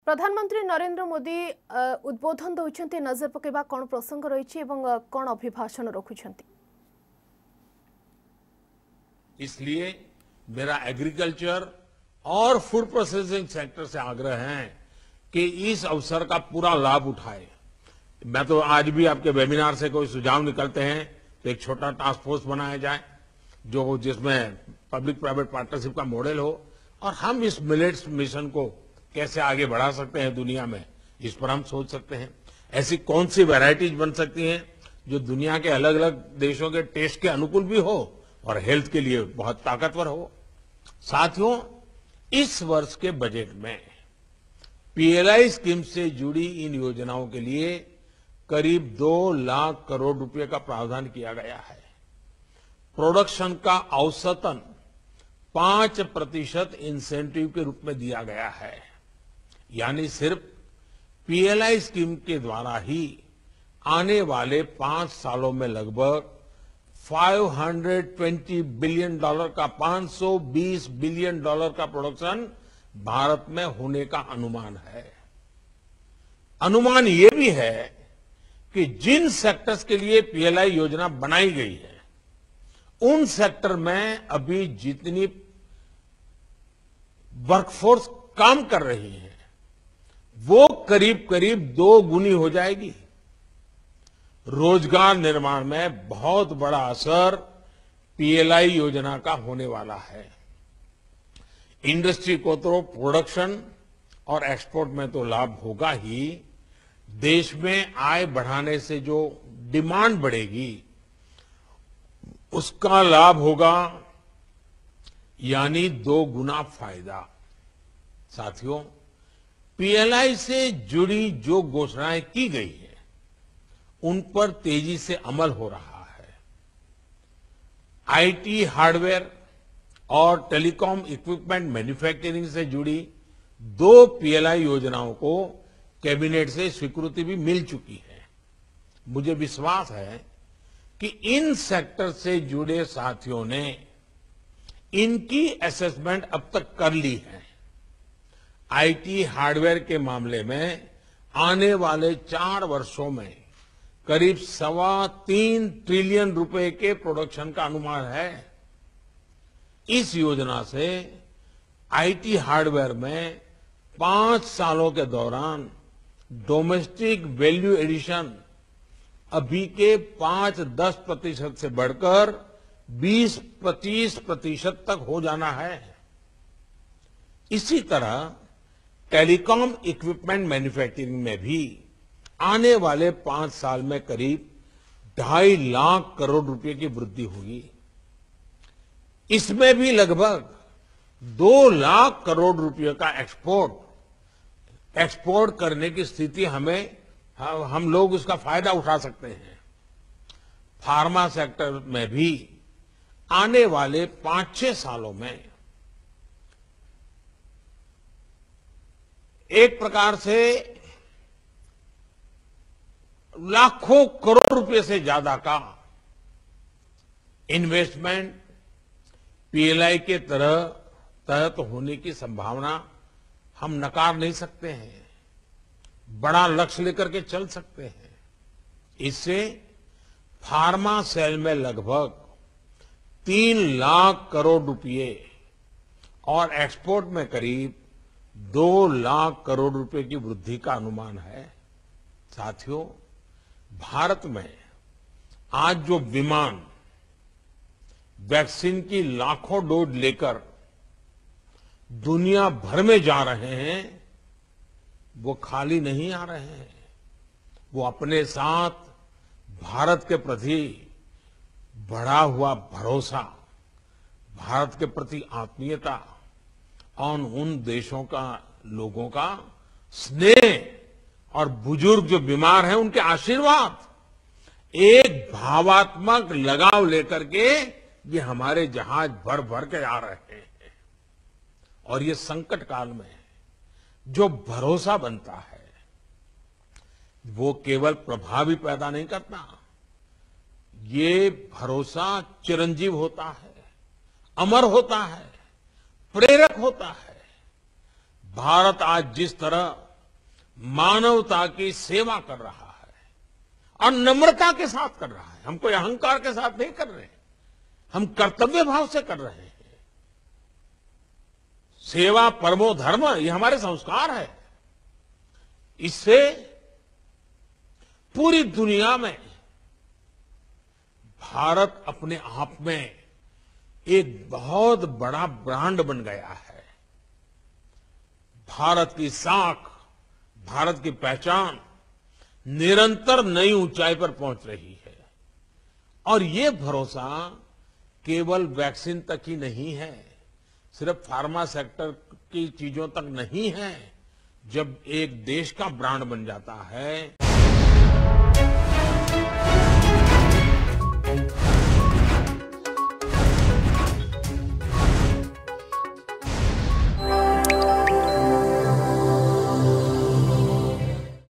प्रधानमंत्री नरेंद्र मोदी उद्बोधन दौरान नजर पकेबा कौन प्रसंग रही कौन अभिभाषण रखुंट। इसलिए मेरा एग्रीकल्चर और फूड प्रोसेसिंग सेक्टर से आग्रह है कि इस अवसर का पूरा लाभ उठाए। मैं तो आज भी आपके वेबिनार से कोई सुझाव निकलते हैं तो एक छोटा टास्क फोर्स बनाया जाए जो जिसमें पब्लिक प्राइवेट पार्टनरशिप का मॉडल हो और हम इस मिलेट्स मिशन को कैसे आगे बढ़ा सकते हैं दुनिया में, इस पर हम सोच सकते हैं। ऐसी कौन सी वैरायटीज बन सकती हैं जो दुनिया के अलग अलग देशों के टेस्ट के अनुकूल भी हो और हेल्थ के लिए बहुत ताकतवर हो। साथियों, इस वर्ष के बजट में पीएलआई स्कीम से जुड़ी इन योजनाओं के लिए करीब 2 लाख करोड़ रुपए का प्रावधान किया गया है। प्रोडक्शन का औसतन 5% इंसेंटिव के रूप में दिया गया है। यानी सिर्फ पीएलआई स्कीम के द्वारा ही आने वाले 5 सालों में लगभग $520 बिलियन का 520 बिलियन का प्रोडक्शन भारत में होने का अनुमान है। अनुमान ये भी है कि जिन सेक्टर्स के लिए पीएलआई योजना बनाई गई है उन सेक्टर में अभी जितनी वर्कफोर्स काम कर रही है वो करीब करीब 2 गुनी हो जाएगी। रोजगार निर्माण में बहुत बड़ा असर पीएलआई योजना का होने वाला है। इंडस्ट्री को तो प्रोडक्शन और एक्सपोर्ट में तो लाभ होगा ही, देश में आय बढ़ाने से जो डिमांड बढ़ेगी उसका लाभ होगा, यानी 2 गुना फायदा। साथियों, पीएलआई से जुड़ी जो घोषणाएं की गई है उन पर तेजी से अमल हो रहा है। आईटी हार्डवेयर और टेलीकॉम इक्विपमेंट मैन्युफैक्चरिंग से जुड़ी 2 पीएलआई योजनाओं को कैबिनेट से स्वीकृति भी मिल चुकी है। मुझे विश्वास है कि इन सेक्टर से जुड़े साथियों ने इनकी असेसमेंट अब तक कर ली है। आईटी हार्डवेयर के मामले में आने वाले 4 वर्षों में करीब 3.25 ट्रिलियन रुपए के प्रोडक्शन का अनुमान है। इस योजना से आईटी हार्डवेयर में 5 सालों के दौरान डोमेस्टिक वैल्यू एडिशन अभी के 5-10% से बढ़कर 20-25% तक हो जाना है। इसी तरह टेलीकॉम इक्विपमेंट मैन्युफैक्चरिंग में भी आने वाले 5 साल में करीब 2.5 लाख करोड़ रुपए की वृद्धि होगी। इसमें भी लगभग 2 लाख करोड़ रुपए का एक्सपोर्ट करने की स्थिति हम लोग उसका फायदा उठा सकते हैं। फार्मा सेक्टर में भी आने वाले 5-6 सालों में एक प्रकार से लाखों करोड़ रुपए से ज्यादा का इन्वेस्टमेंट पीएलआई के तहत होने की संभावना हम नकार नहीं सकते हैं। बड़ा लक्ष्य लेकर के चल सकते हैं। इससे फार्मा सेल में लगभग 3 लाख करोड़ रुपए और एक्सपोर्ट में करीब 2 लाख करोड़ रुपए की वृद्धि का अनुमान है। साथियों, भारत में आज जो विमान वैक्सीन की लाखों डोज लेकर दुनिया भर में जा रहे हैं वो खाली नहीं आ रहे हैं। वो अपने साथ भारत के प्रति बढ़ा हुआ भरोसा, भारत के प्रति आत्मीयता और उन देशों का लोगों का स्नेह और बुजुर्ग जो बीमार हैं उनके आशीर्वाद, एक भावात्मक लगाव लेकर के ये हमारे जहाज भर भर के आ रहे हैं। और ये संकट काल में जो भरोसा बनता है वो केवल प्रभावी पैदा नहीं करता, ये भरोसा चिरंजीव होता है, अमर होता है, प्रेरक होता है। भारत आज जिस तरह मानवता की सेवा कर रहा है और नम्रता के साथ कर रहा है। हम कोई अहंकार के साथ नहीं कर रहे, हम कर्तव्य भाव से कर रहे हैं। सेवा परमो धर्म, ये हमारे संस्कार है। इससे पूरी दुनिया में भारत अपने आप में एक बहुत बड़ा ब्रांड बन गया है। भारत की साख, भारत की पहचान निरंतर नई ऊंचाई पर पहुंच रही है। और ये भरोसा केवल वैक्सीन तक ही नहीं है, सिर्फ फार्मा सेक्टर की चीजों तक नहीं है। जब एक देश का ब्रांड बन जाता है